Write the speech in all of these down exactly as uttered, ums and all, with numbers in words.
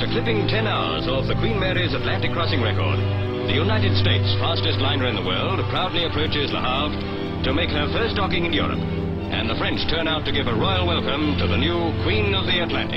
After clipping ten hours off the Queen Mary's Atlantic crossing record, the United States, fastest liner in the world, proudly approaches Le Havre to make her first docking in Europe. And the French turn out to give a royal welcome to the new Queen of the Atlantic.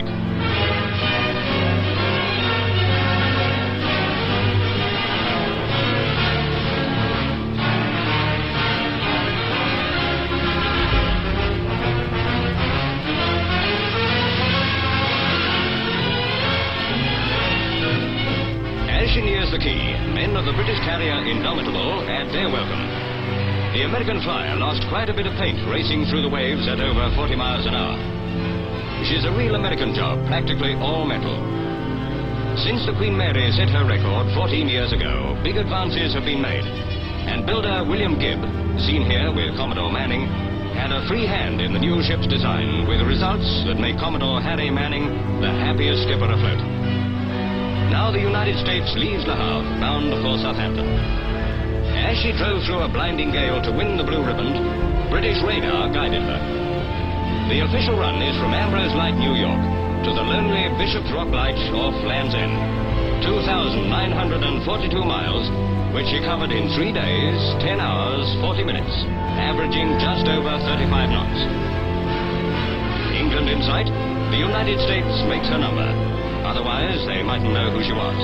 As she nears the quay, men of the British carrier Indomitable add their welcome. The American flyer lost quite a bit of paint racing through the waves at over forty miles an hour. She's a real American job, practically all metal. Since the Queen Mary set her record fourteen years ago, big advances have been made. And builder William Gibb, seen here with Commodore Manning, had a free hand in the new ship's design, with results that make Commodore Harry Manning the happiest skipper afloat. Now the United States leaves Le Havre, bound for Southampton. As she drove through a blinding gale to win the blue ribbon, British radar guided her. The official run is from Ambrose Light, New York, to the lonely Bishop's Rock Light off Land's End. two thousand nine hundred forty-two miles, which she covered in three days, ten hours, forty minutes, averaging just over thirty-five knots. England in sight, the United States makes her number. Otherwise, they mightn't know who she was.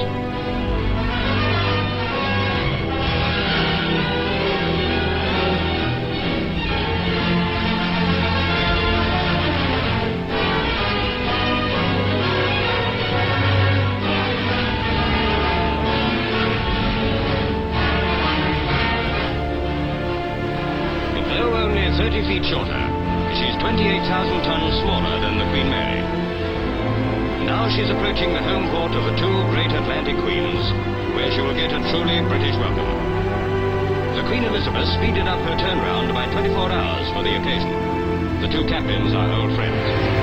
Though only thirty feet shorter, she's twenty-eight thousand tons smaller than the Queen Mary. Now she's approaching the home port of the two great Atlantic Queens, where she will get a truly British welcome. The Queen Elizabeth speeded up her turnaround by twenty-four hours for the occasion. The two captains are old friends.